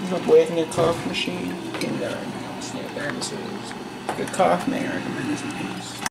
No breathing cough machine. Can snap answers. Good cough may recommend this piece.